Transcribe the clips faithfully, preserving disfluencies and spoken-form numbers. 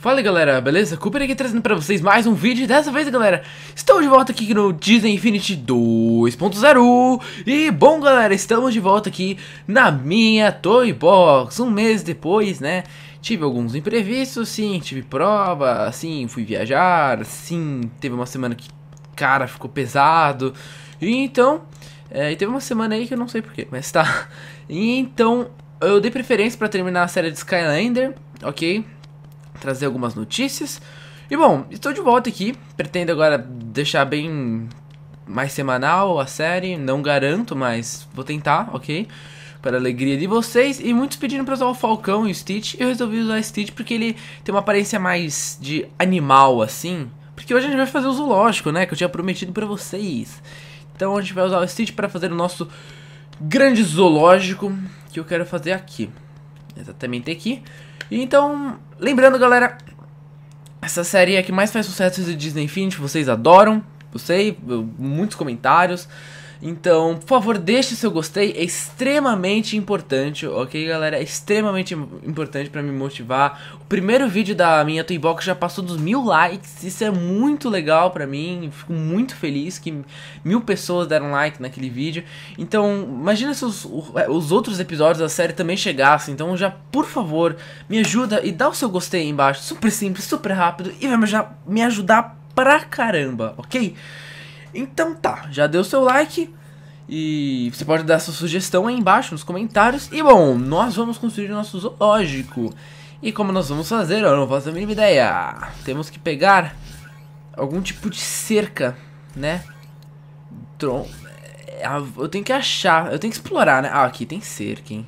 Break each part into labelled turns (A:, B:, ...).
A: Fala aí, galera, beleza? Cooper aqui trazendo pra vocês mais um vídeo. Dessa vez, galera, estou de volta aqui no Disney Infinity dois ponto zero. E bom, galera, estamos de volta aqui na minha Toy Box. Um mês depois, né? Tive alguns imprevistos, sim, tive prova, sim, fui viajar, sim, teve uma semana que, cara, ficou pesado. E então, é, e teve uma semana aí que eu não sei porquê, mas tá. E então, eu dei preferência pra terminar a série de Skylander, ok? Trazer algumas notícias. E bom, estou de volta aqui. Pretendo agora deixar bem mais semanal a série. Não garanto, mas vou tentar, ok? Para a alegria de vocês. E muitos pedindo para usar o Falcão e o Stitch. Eu resolvi usar o Stitch porque ele tem uma aparência mais de animal, assim. Porque hoje a gente vai fazer o zoológico, né? Que eu tinha prometido para vocês. Então a gente vai usar o Stitch para fazer o nosso grande zoológico que eu quero fazer aqui. Exatamente aqui. E então, lembrando, galera, essa série é a que mais faz sucesso do Disney Infinity, vocês adoram, eu sei, muitos comentários. Então, por favor, deixe seu gostei, é extremamente importante, ok, galera? É extremamente importante pra me motivar. O primeiro vídeo da minha Toy Box já passou dos mil likes, isso é muito legal pra mim, fico muito feliz que mil pessoas deram like naquele vídeo. Então, imagina se os, os outros episódios da série também chegassem, então já, por favor, me ajuda e dá o seu gostei aí embaixo, super simples, super rápido e vai já me ajudar pra caramba, ok? Então tá, já deu seu like e você pode dar sua sugestão aí embaixo nos comentários. E bom, nós vamos construir o nosso zoológico. E como nós vamos fazer, eu não faço a mínima ideia. Temos que pegar algum tipo de cerca, né? Tron... Eu tenho que achar, eu tenho que explorar, né? Ah, aqui tem cerca, hein?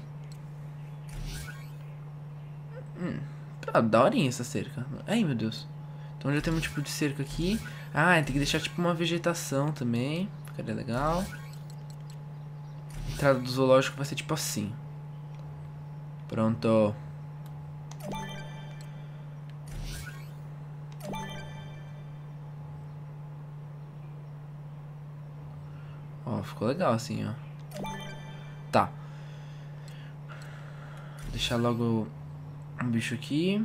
A: Hum, ah, daorinha essa cerca. Ai, meu Deus. Então já tem um tipo de cerca aqui. Ah, tem que deixar tipo uma vegetação também. Ficaria legal. A entrada do zoológico vai ser tipo assim. Pronto. Ó, ficou legal assim, ó. Tá. Vou deixar logo um bicho aqui.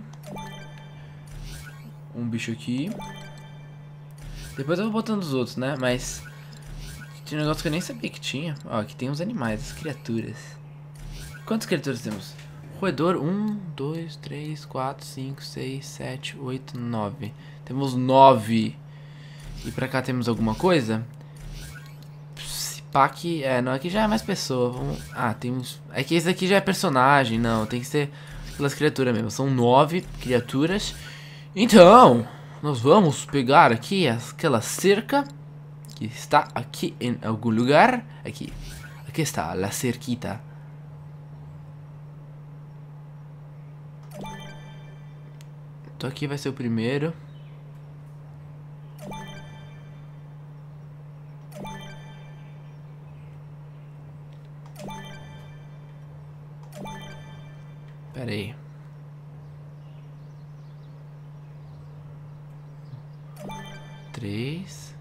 A: Um bicho aqui. Depois eu vou botando os outros, né? Mas tinha um negócio que eu nem sabia que tinha. Ó, aqui tem os animais, as criaturas. Quantas criaturas temos? Roedor, um, dois, três, quatro, cinco, seis, sete, oito, nove. Temos nove. E pra cá temos alguma coisa? Pá, aqui, é, não, aqui já é mais pessoa. Vamos... Ah, tem uns... É que esse aqui já é personagem, não, tem que ser pelas criaturas mesmo. São nove criaturas. Então, nós vamos pegar aqui aquela cerca que está aqui em algum lugar. Aqui, aqui está a cerquita. Então aqui vai ser o primeiro. Pera aí. Três.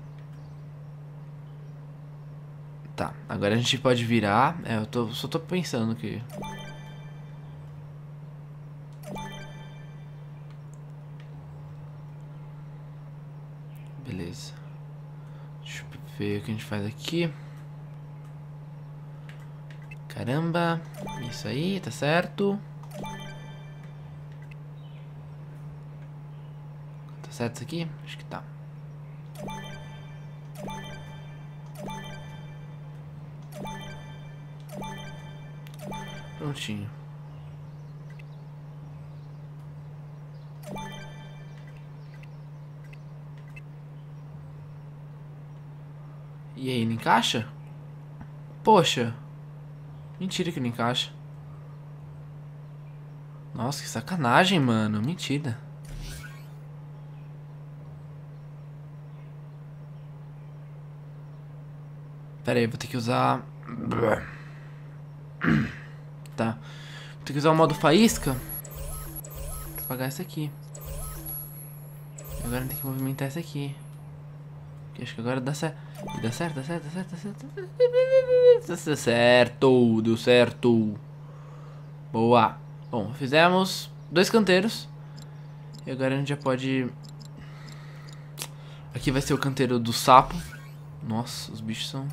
A: Tá, agora a gente pode virar. É, eu tô, só tô pensando que... Beleza. Deixa eu ver o que a gente faz aqui. Caramba. Isso aí, tá certo. Tá certo isso aqui? Acho que tá. Prontinho. E aí, não encaixa? Poxa. Mentira que não encaixa. Nossa, que sacanagem, mano. Mentira. Pera aí, vou ter que usar... Tá. Vou ter que usar o modo faísca pra apagar esse aqui. Agora tem que movimentar esse aqui. Porque acho que agora dá certo. Dá certo, dá certo, dá certo, dá certo. Dá certo, deu certo. Boa. Bom, fizemos dois canteiros. E agora a gente já pode... Aqui vai ser o canteiro do sapo. Nossa, os bichos são...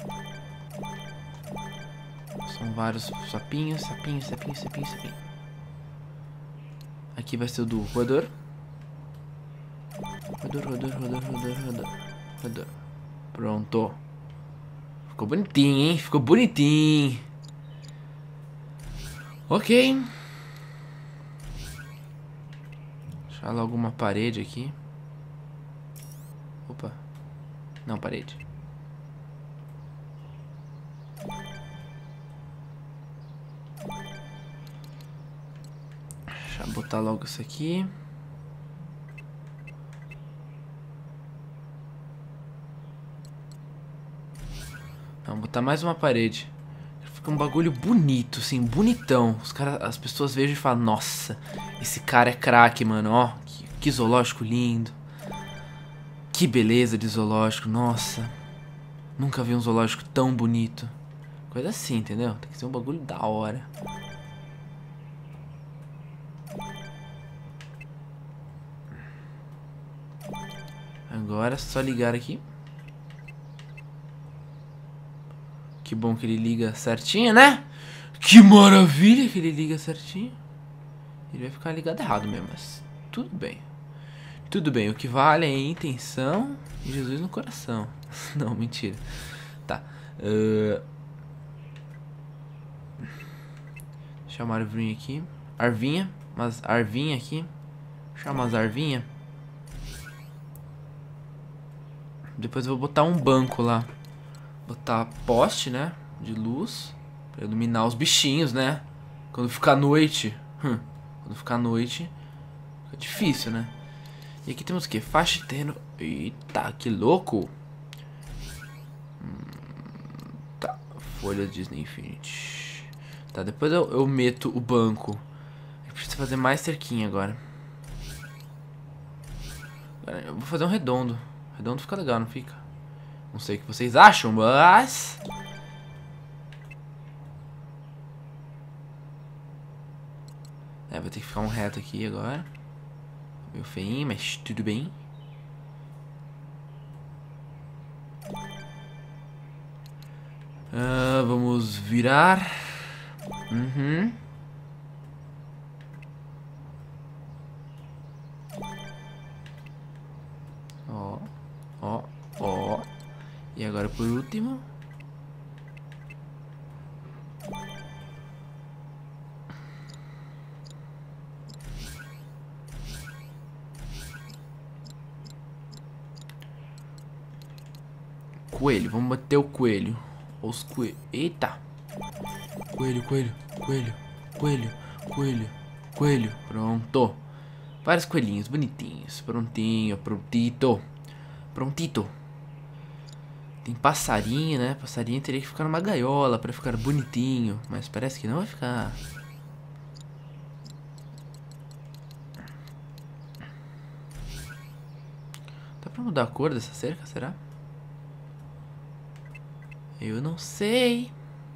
A: São vários sapinhos, sapinhos, sapinhos, sapinhos, sapinhos. Aqui vai ser o do roedor. Roedor, roedor, roedor, roedor, roedor. Roedor. Pronto. Ficou bonitinho, hein? Ficou bonitinho. Ok. Deixar logo uma parede aqui. Opa. Não, parede. Deixa eu botar logo isso aqui. Vamos botar mais uma parede. Fica um bagulho bonito, assim, bonitão. Os cara, as pessoas vejam e falam: nossa, esse cara é craque, mano. Ó, que, que zoológico lindo. Que beleza de zoológico, nossa. Nunca vi um zoológico tão bonito. Coisa assim, entendeu? Tem que ser um bagulho da hora. Agora é só ligar aqui. Que bom que ele liga certinho, né? Que maravilha que ele liga certinho. Ele vai ficar ligado errado mesmo, mas tudo bem. Tudo bem, o que vale é a intenção e Jesus no coração. Não, mentira. Tá. Uh... Deixa uma arvinha aqui. Arvinha. Mas arvinha aqui. Chama as arvinha. Depois eu vou botar um banco lá. Botar poste, né? De luz. Pra iluminar os bichinhos, né? Quando ficar noite. Hum, quando ficar noite. Fica difícil, né? E aqui temos o que? Faixa terreno. Eita, que louco. Hum, tá. Folha Disney Infinity. Tá, depois eu, eu meto o banco. Eu preciso fazer mais cerquinha agora. Eu vou fazer um redondo. Redondo fica legal, não fica? Não sei o que vocês acham, mas... É, vai ter que ficar um reto aqui agora. Meio feinho, mas tudo bem. Uh, vamos virar. Uhum. Ó, ó, ó. E agora por último. Coelho, vamos bater o coelho. Os coelhos. Eita! Coelho, coelho, coelho, coelho, coelho, coelho. Pronto. Vários coelhinhos bonitinhos. Prontinho, prontito. Prontito. Tem passarinho, né? Passarinho teria que ficar numa gaiola pra ficar bonitinho. Mas parece que não vai ficar. Dá pra mudar a cor dessa cerca, será? Eu não sei.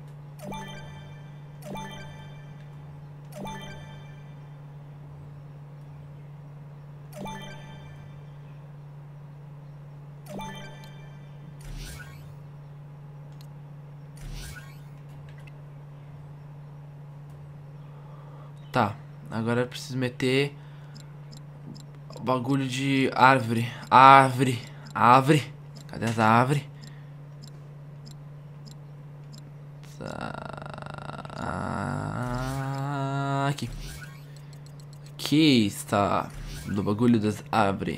A: Tá, agora eu preciso meter bagulho de árvore. Árvore. Árvore. Cadê as árvores? Tá. Aqui. Aqui está do bagulho das árvores.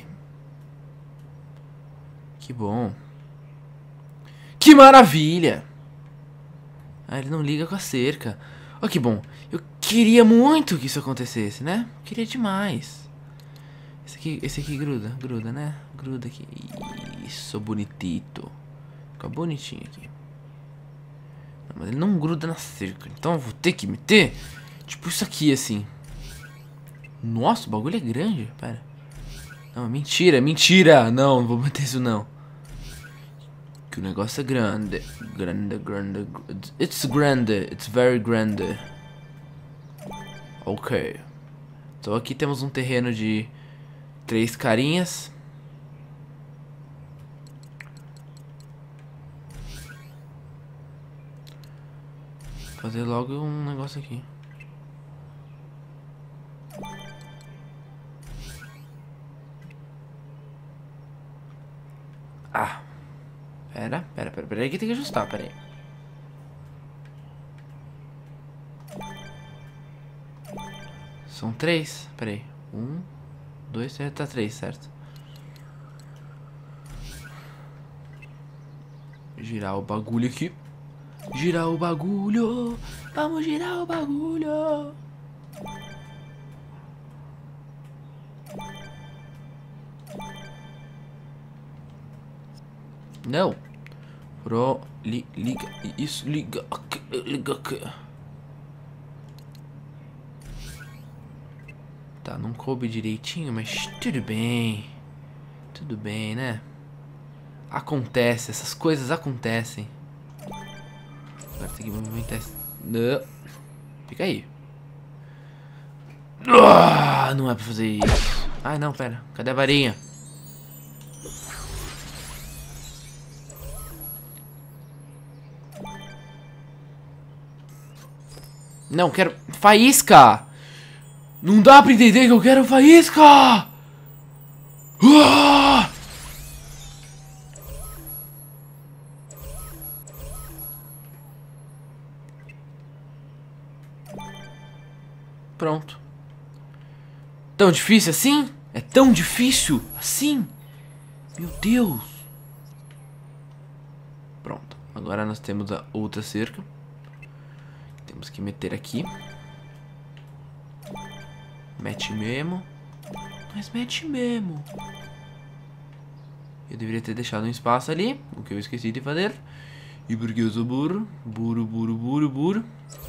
A: Que bom. Que maravilha! Ah, ele não liga com a cerca. Ó, que bom. Eu queria muito que isso acontecesse, né? Queria demais. Esse aqui, esse aqui gruda, gruda, né? Gruda aqui. Isso, bonitito. Fica bonitinho aqui. Não, mas ele não gruda na cerca. Então eu vou ter que meter tipo isso aqui, assim. Nossa, o bagulho é grande. Pera. Não, mentira, mentira. Não, não vou meter isso não. Que o negócio é grande. Grande, grande. It's grande. It's very grande. Ok. Então aqui temos um terreno de Três carinhas. Vou fazer logo um negócio aqui. Ah. Pera, pera, pera, pera aí que tem que ajustar, pera aí. São três, pera aí. Um, dois, três, tá três, certo? Girar o bagulho aqui. Girar o bagulho. Vamos girar o bagulho. Não. Pro, li, liga, isso, liga, aqui, liga aqui. Tá, não coube direitinho, mas tudo bem. Tudo bem, né? Acontece, essas coisas acontecem. Agora tem que movimentar esse... Não. Fica aí. Ah, não é pra fazer isso. Ai, não, pera. Cadê a varinha? Não, quero... Faísca! Não dá pra entender que eu quero faísca! Ah! Pronto. Tão difícil assim? É tão difícil assim? Meu Deus. Pronto. Agora nós temos a outra cerca. Temos que meter aqui. Mete mesmo. Mas mete mesmo. Eu deveria ter deixado um espaço ali, o que eu esqueci de fazer. E porque eu sou burro. Burro, burro, burro, burro.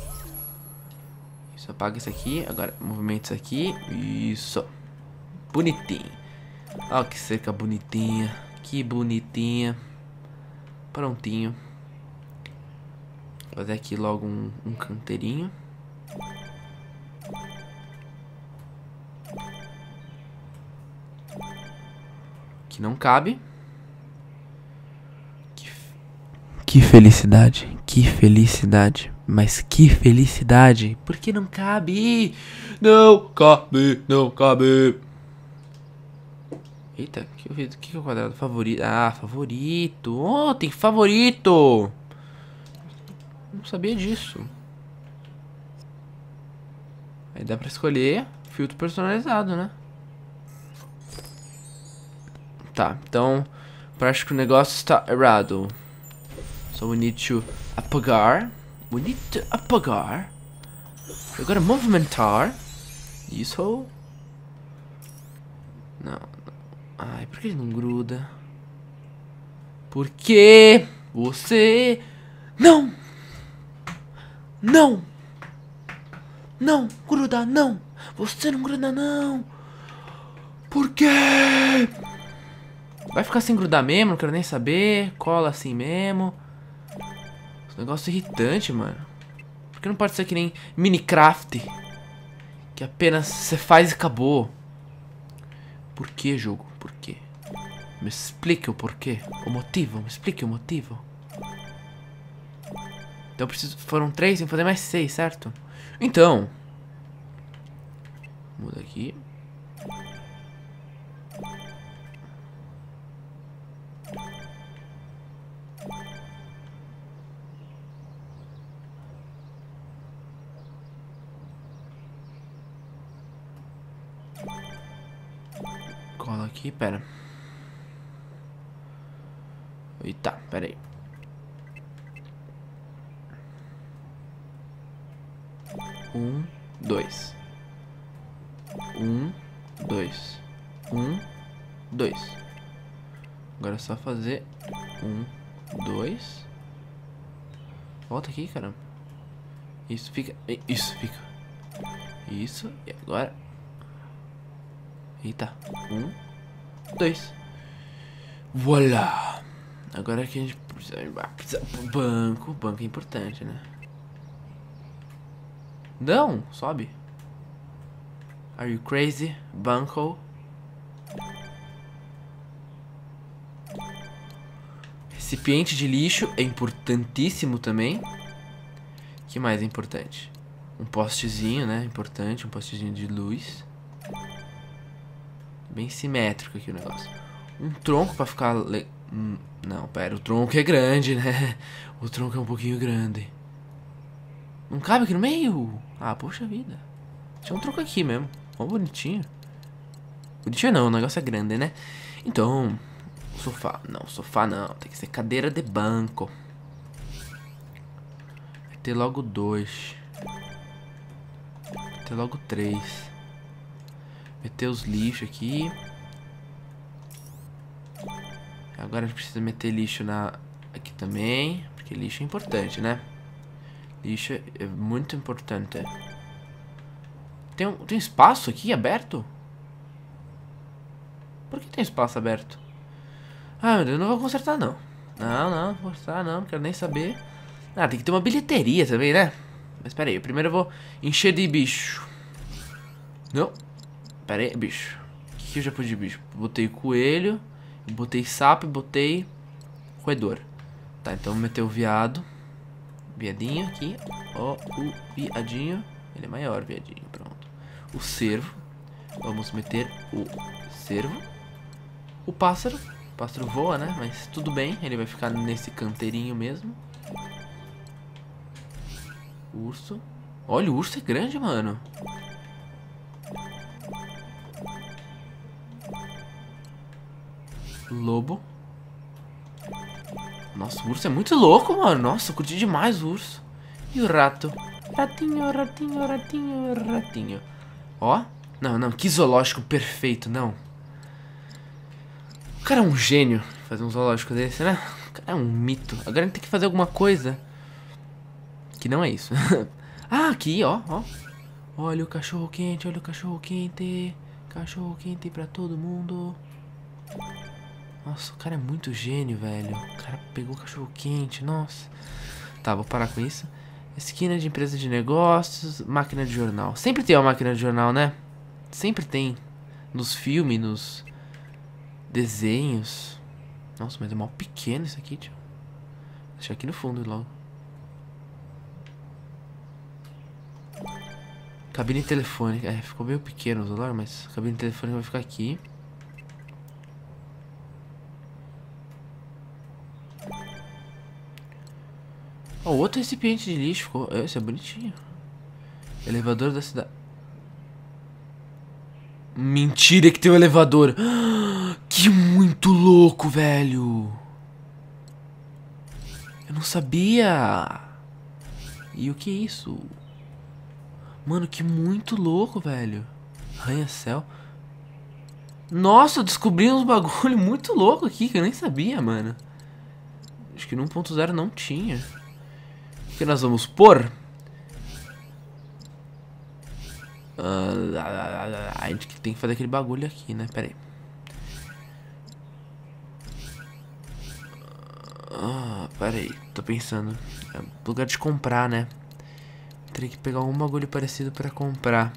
A: Isso, apaga isso aqui. Agora, movimenta isso aqui. Isso. Bonitinho. Olha que cerca bonitinha. Que bonitinha. Prontinho. Vou fazer aqui logo um, um canteirinho. Que não cabe. Que, que felicidade. Que felicidade. Mas que felicidade. Por que não cabe? Não cabe. Não cabe. Eita, o que eu fiz? O que é o quadrado? Favorito. Ah, favorito. Oh, tem favorito. Não sabia disso. Aí dá pra escolher filtro personalizado, né? Tá, então acho que o negócio está errado. So we need to apagar. We need to apagar. Agora movimentar. Isso. Não, não. Ai, por que ele não gruda? Por que você... Não! Não! Não, gruda, não! Você não gruda, não! Por quê? Vai ficar sem grudar mesmo, não quero nem saber. Cola assim mesmo. Esse negócio irritante, mano. Por que não pode ser que nem Minecraft? Que apenas você faz e acabou. Por que, jogo? Por quê? Me explique o porquê. O motivo, me explique o motivo. Então eu preciso... Foram três, tem que fazer mais seis, certo? Então... Muda aqui. Cola aqui, pera. Eita, pera aí. Um, dois. Um, dois. Um, dois. Agora é só fazer um, dois. Volta aqui, caramba. Isso fica. Isso fica. Isso. E agora. Eita. Um, dois. Voilà. Agora aqui a gente precisa, precisa pro banco. O banco é importante, né? Não, sobe. Are you crazy? Banco. Recipiente de lixo é importantíssimo também. O que mais é importante? Um postezinho, né? Importante, um postezinho de luz. Bem simétrico aqui o negócio. Um tronco pra ficar... Le... Hum, não, pera, o tronco é grande, né? O tronco é um pouquinho grande. Não cabe aqui no meio? Ah, poxa vida. Tinha um tronco aqui mesmo. Ó, bonitinho. Bonitinho não, o negócio é grande, né? Então, sofá. Não, sofá não. Tem que ser cadeira de banco. Vai ter logo dois. Vai ter logo três. Meter os lixos aqui. Agora a gente precisa meter lixo na... aqui também. Porque lixo é importante, né? Lixo é muito importante. Tem, um, tem espaço aqui aberto? Por que tem espaço aberto? Ah, meu Deus, não vou consertar não. Não, não, vou consertar não, não quero nem saber. Ah, tem que ter uma bilheteria também, né? Mas pera aí, primeiro eu vou encher de bicho. Não. Pera aí, bicho. O que, que eu já pus de bicho? Botei coelho, botei sapo e botei roedor. Tá, então vou meter o viado. Viadinho aqui. Ó, o viadinho. Ele é maior, viadinho, pronto. O cervo. Vamos meter o cervo. O pássaro. O pássaro voa, né? Mas tudo bem, ele vai ficar nesse canteirinho mesmo. O urso. Olha, o urso é grande, mano. Lobo. Nossa, o urso é muito louco, mano. Nossa, eu curti demais o urso. E o rato? Ratinho, ratinho, ratinho, ratinho. Ó. Não, não, que zoológico perfeito, não. O cara é um gênio fazer um zoológico desse, né? O cara é um mito. Agora a gente tem que fazer alguma coisa que não é isso. Ah, aqui, ó, ó. Olha o cachorro quente, olha o cachorro quente. Cachorro quente pra todo mundo. Nossa, o cara é muito gênio, velho. O cara pegou o cachorro quente, nossa. Tá, vou parar com isso. Esquina de empresa de negócios. Máquina de jornal. Sempre tem uma máquina de jornal, né? Sempre tem. Nos filmes, nos desenhos. Nossa, mas é mal pequeno isso aqui, tio. Deixa aqui no fundo logo. Cabine telefônica. É, ficou meio pequeno o celular, mas a cabine telefônica vai ficar aqui. Ó, oh, outro recipiente de lixo ficou. Esse é bonitinho. Elevador da cidade. Mentira que tem um elevador. Que muito louco, velho. Eu não sabia. E o que é isso? Mano, que muito louco, velho. Arranha-céu. Nossa, eu descobri uns bagulho muito louco aqui que eu nem sabia, mano. Acho que no um ponto zero não tinha. O que nós vamos pôr? Uh, a gente tem que fazer aquele bagulho aqui, né? Pera aí. Ah, pera aí. Tô pensando. É lugar de comprar, né? Teria que pegar algum bagulho parecido pra comprar.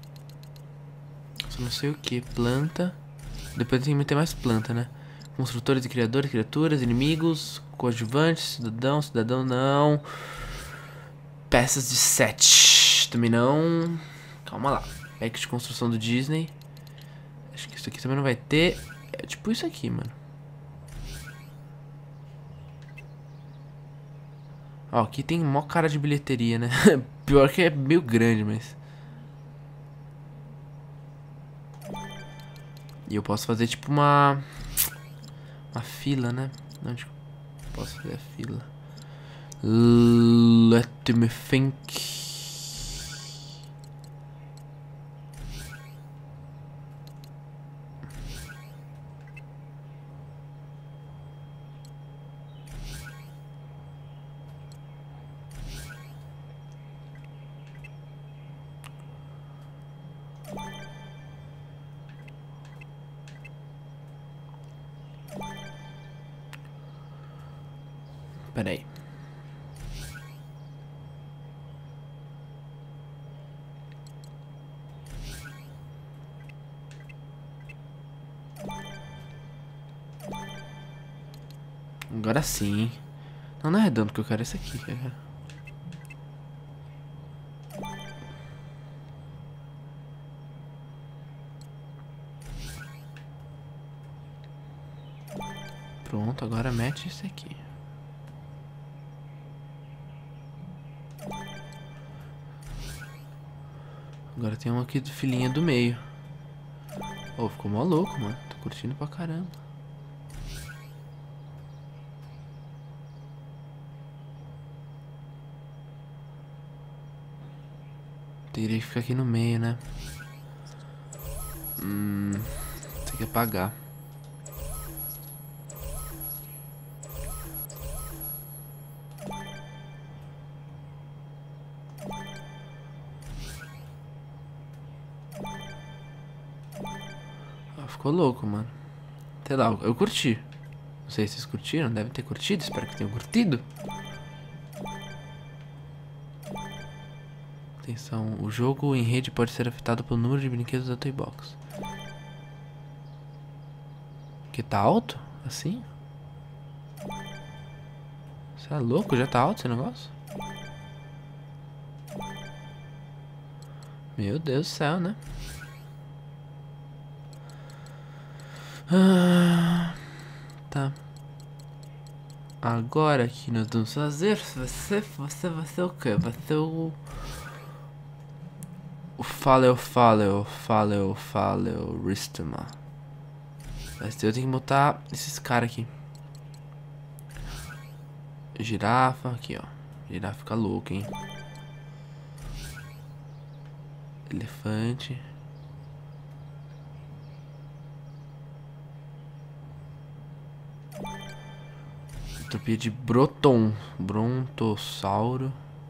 A: Só não sei o que. Planta. Depois tem que meter mais planta, né? Construtores e criadores, criaturas, inimigos, coadjuvantes, cidadão, cidadão não. Peças de set. Também não. Calma lá. Pack de construção do Disney. Acho que isso aqui também não vai ter. É tipo isso aqui, mano. Ó, aqui tem mó cara de bilheteria, né? Pior que é meio grande, mas... E eu posso fazer tipo uma... Uma fila, né? Onde eu posso fazer a fila? Let me think. Pera aí. Agora sim. Não, não é redondo que eu quero, esse aqui, cara. Pronto, agora mete esse aqui. Agora tem um aqui do filhinha do meio. Oh, ficou mó louco, mano. Tô curtindo pra caramba. Teria que ficar aqui no meio, né? Hum... Tem que apagar. Ah, ficou louco, mano. Sei lá, eu curti. Não sei se vocês curtiram, devem ter curtido, espero que tenham curtido. Atenção, o jogo em rede pode ser afetado pelo número de brinquedos da Toy Box. Que tá alto? Assim? Você é louco? Já tá alto esse negócio? Meu Deus do céu, né? Ah, tá. Agora que nós vamos fazer, você, você vai ser o quê? Vai ser o... O Faleo, Faleo, Faleo, Faleo, Ristma. Mas eu tenho que botar esses caras aqui. Girafa, aqui ó. Girafa fica louco, hein? Elefante. Entropia de Broton. Brontossauro.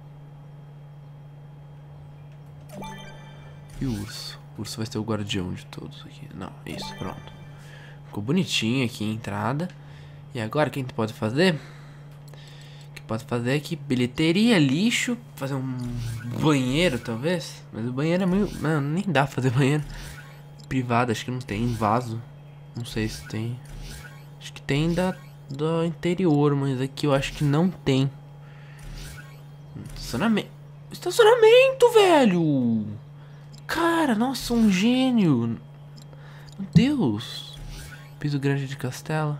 A: E o urso. O urso vai ser o guardião de todos aqui. Não, isso, pronto. Ficou bonitinho aqui a entrada. E agora o que a gente pode fazer? O que pode fazer é que bilheteria, lixo. Fazer um banheiro, talvez. Mas o banheiro é meio... Mano, nem dá pra fazer banheiro privado, acho que não tem. Vaso. Não sei se tem. Acho que tem da... do interior, mas aqui eu acho que não tem. Estacionamento. Estacionamento, velho! Cara, nossa, um gênio. Meu Deus. Piso grande de castelo.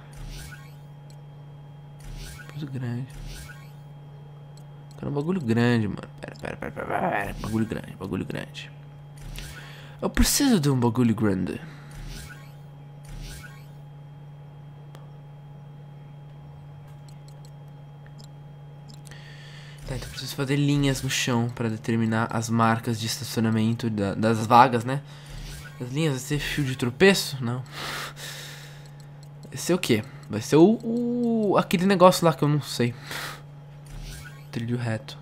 A: Piso grande. Cara, um bagulho grande, mano. Pera, pera, pera, pera, pera. Bagulho grande, bagulho grande. Eu preciso de um bagulho grande. Tá, então eu preciso fazer linhas no chão pra determinar as marcas de estacionamento da, das vagas, né? As linhas vai ser fio de tropeço? Não. Vai ser o quê? Vai ser o, o... aquele negócio lá que eu não sei. Trilho reto.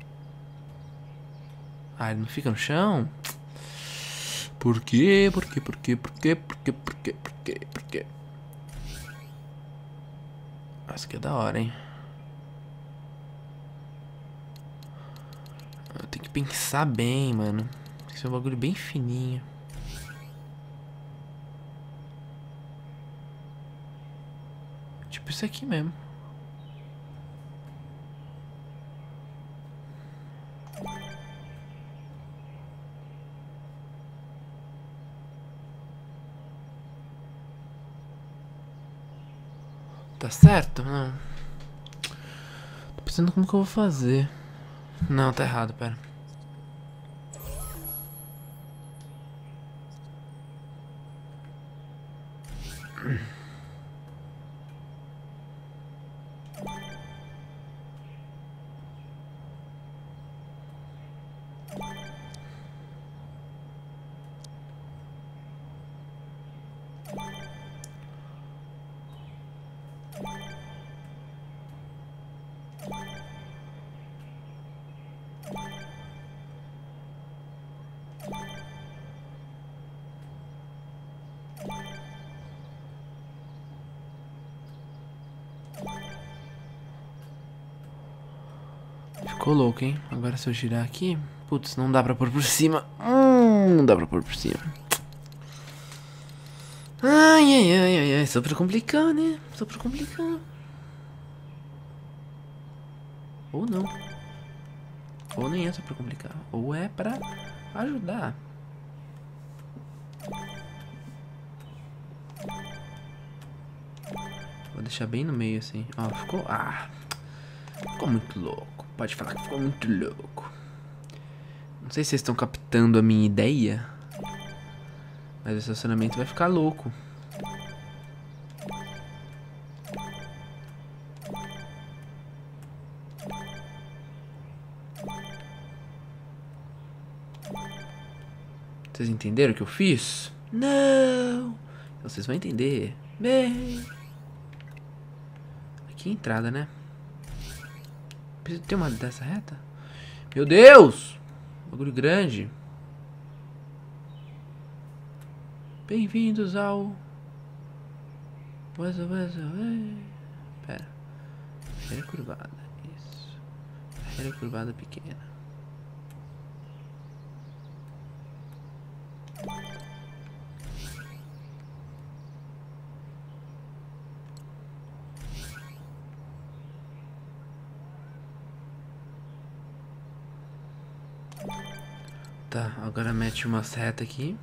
A: Ah, ele não fica no chão? Por quê? Por quê? Por quê? Por quê? Por quê? Por quê? Por quê? Por quê? Essa aqui é da hora, hein? Eu tenho que pensar bem, mano. Tem que ser um bagulho bem fininho. Tipo isso aqui mesmo. Tá certo? Não. Tô pensando como que eu vou fazer. Não, tá errado, pera. Ficou louco, hein? Agora se eu girar aqui... Putz, não dá pra pôr por cima. Hum, não dá pra pôr por cima. Ai, ai, ai, ai, ai. Só pra complicar, né? Só pra complicar. Ou não. Ou nem é só pra complicar. Ou é pra ajudar. Vou deixar bem no meio assim. Ó, ficou... Ah, ficou muito louco. Pode falar que ficou muito louco. Não sei se vocês estão captando a minha ideia, mas o estacionamento vai ficar louco. Vocês entenderam o que eu fiz? Não! Então vocês vão entender. Bem... Aqui é a entrada, né? Precisa ter uma dessa reta? Meu Deus! Bagulho grande. Bem-vindos ao... Pera. Barreira curvada. Isso. Barreira curvada pequena. Tá, agora mete uma seta aqui.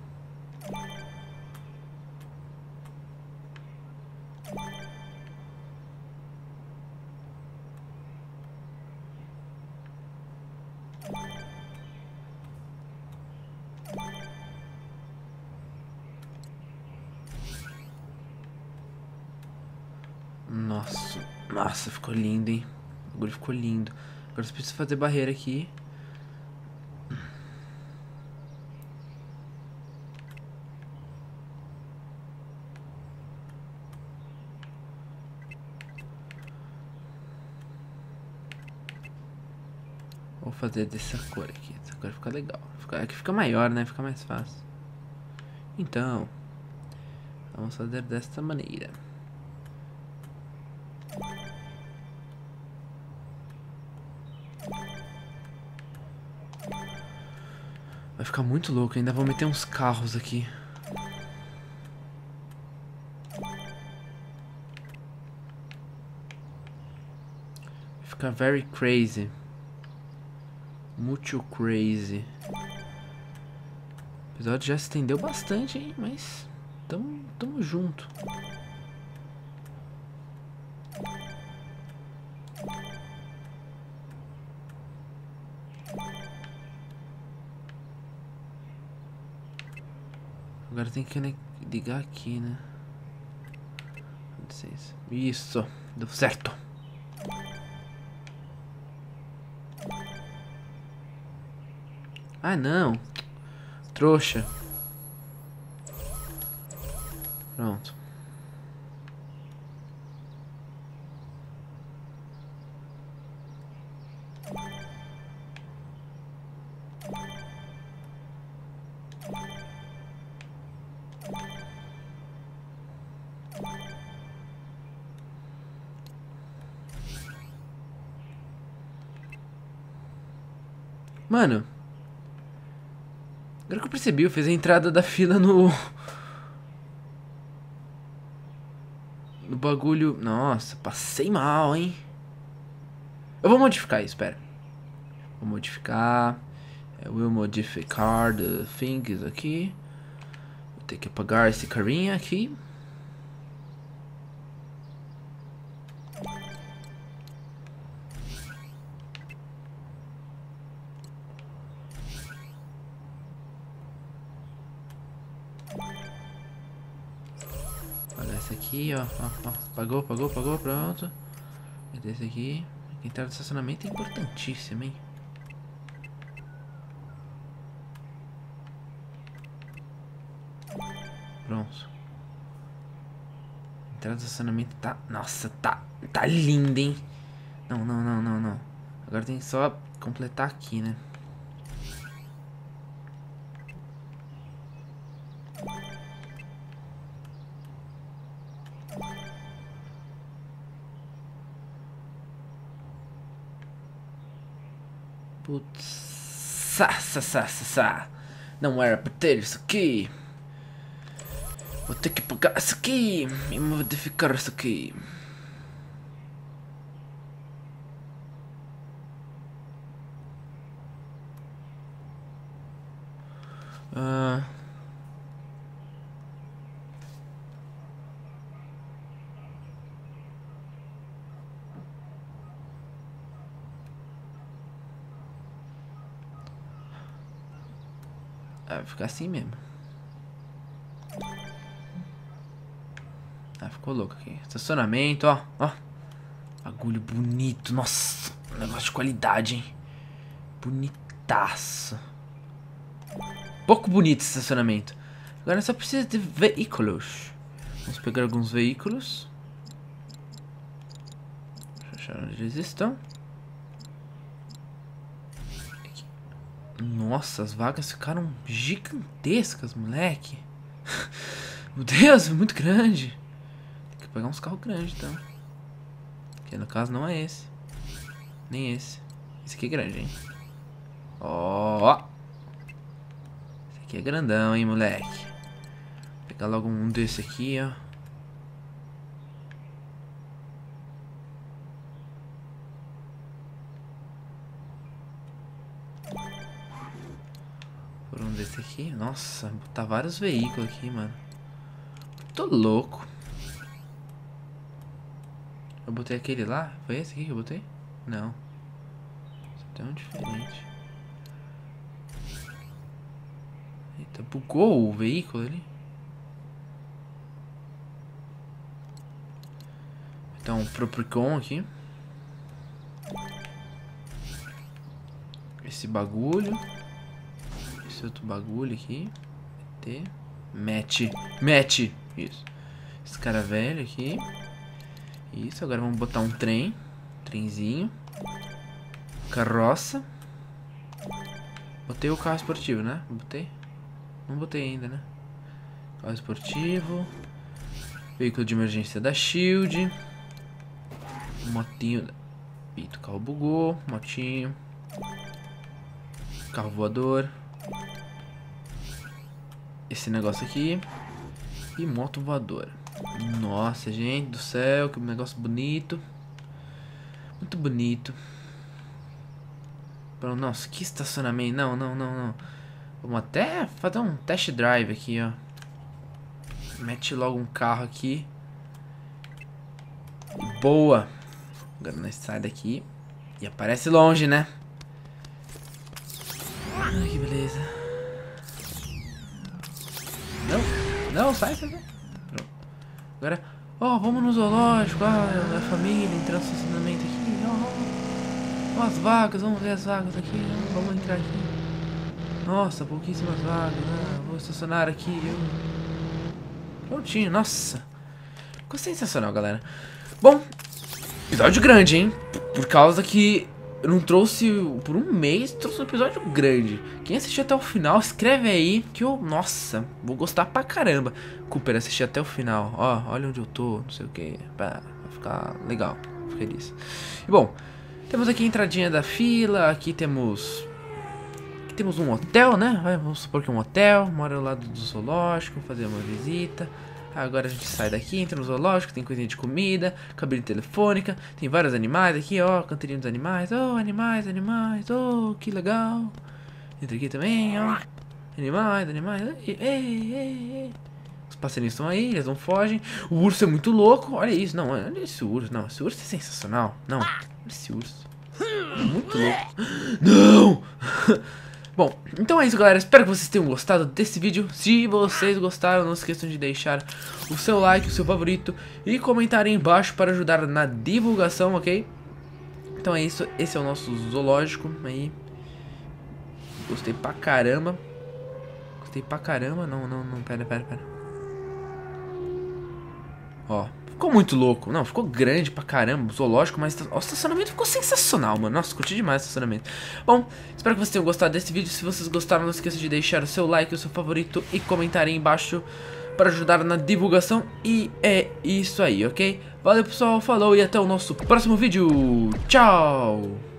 A: Nossa, nossa, ficou lindo, hein? O bagulho ficou lindo. Agora você precisa fazer barreira aqui. Vou fazer dessa cor aqui. Essa cor fica legal. Fica, aqui fica maior, né? Fica mais fácil. Então, vamos fazer desta maneira. Vai ficar muito louco. Ainda vou meter uns carros aqui. Vai ficar very crazy. Muito crazy. O episódio já se estendeu bastante, hein? Mas tamo, tamo junto. Agora tem que ligar aqui, né? Isso, deu certo. Ah, não. Trouxa. Pronto. Mano, agora que eu percebi, eu fiz a entrada da fila no... No bagulho... Nossa, passei mal, hein? Eu vou modificar isso, pera. Vou modificar... Eu vou modificar the things aqui. Vou ter que apagar esse carinha aqui. Olha essa aqui, ó, ó, ó. Pagou, pagou, pagou, pronto. Esse aqui. A entrada do estacionamento é importantíssima, hein? Pronto. A entrada do estacionamento tá... Nossa, tá... Tá linda, hein? Não, não, não, não, não. Agora tem que só completar aqui, né? Putz, sa, sa, sa, sa, sa. Não era pra ter isso aqui. Vou ter que pagar isso aqui e modificar isso aqui. Ah... Vai ficar assim mesmo. Ah, ficou louco aqui. Estacionamento, ó, ó. Bagulho bonito, nossa. Negócio de qualidade, hein. Bonitaço. Pouco bonito esse estacionamento. Agora só precisa de veículos. Vamos pegar alguns veículos. Deixa eu achar onde eles estão. Nossa, as vagas ficaram gigantescas, moleque. Meu Deus, é muito grande. Tem que pegar uns carros grandes, então. Que no caso não é esse. Nem esse. Esse aqui é grande, hein. Ó. Esse aqui é grandão, hein, moleque. Vou pegar logo um desse aqui, ó. Por um desse aqui. Nossa, botar vários veículos aqui, mano. Tô louco. Eu botei aquele lá? Foi esse aqui que eu botei? Não. Isso é tão diferente. Eita, bugou o veículo ali. Então, Propricon aqui. Esse bagulho. Esse outro bagulho aqui. T. Match. Match. Isso. Esse cara velho aqui. Isso, agora vamos botar um trem. Trenzinho. Carroça. Botei o carro esportivo, né? Botei? Não botei ainda, né? Carro esportivo. Veículo de emergência da Shield. Motinho. Eita, o carro bugou. Motinho. Carro voador. Esse negócio aqui. E moto voadora. Nossa, gente do céu, que negócio bonito. Muito bonito. Nossa, que estacionamento. Não, não, não, não. Vamos até fazer um test drive aqui, ó. Mete logo um carro aqui. E boa. Agora nós sai daqui. E aparece longe, né? Ai, que beleza. Não, não, sai, sai, sai. Pronto. Agora, ó, oh, vamos no zoológico. Ah, a família entrando no estacionamento aqui. Ó, oh, oh, as vagas, vamos ver as vagas aqui. Oh, vamos entrar aqui. Nossa, pouquíssimas vagas. Ah, vou estacionar aqui. Eu... Prontinho, nossa. Ficou sensacional, galera. Bom, episódio grande, hein? Por causa que eu não trouxe por um mês, trouxe um episódio grande. Quem assistiu até o final, escreve aí que eu, nossa, vou gostar pra caramba. Cooper, assistir até o final. Ó, olha onde eu tô, não sei o que. Vai ficar legal, fico feliz. E bom, temos aqui a entradinha da fila. Aqui temos... Aqui temos um hotel, né? Vamos supor que é um hotel. Mora ao lado do zoológico, fazer uma visita. Agora a gente sai daqui, entra no zoológico, tem coisinha de comida, cabine telefônica, tem vários animais aqui, ó, canteirinho dos animais, oh, animais, animais, oh, que legal. Entra aqui também, ó, animais, animais, ei, ei, ei. Os passarinhos estão aí, eles não fogem. O urso é muito louco, olha isso, não, olha esse urso, não, esse urso é sensacional, não, olha esse urso, é muito louco, não. Bom, então é isso, galera, espero que vocês tenham gostado desse vídeo. Se vocês gostaram, não esqueçam de deixar o seu like, o seu favorito e comentar aí embaixo para ajudar na divulgação, ok? Então é isso, esse é o nosso zoológico aí. Gostei pra caramba. Gostei pra caramba, não, não, não, pera, pera, pera. Ó, ficou muito louco, não, ficou grande pra caramba, zoológico, mas o estacionamento ficou sensacional, mano. Nossa, curti demais o estacionamento. Bom, espero que vocês tenham gostado desse vídeo. Se vocês gostaram, não esqueça de deixar o seu like, o seu favorito e comentar aí embaixo para ajudar na divulgação. E é isso aí, ok? Valeu, pessoal, falou e até o nosso próximo vídeo. Tchau!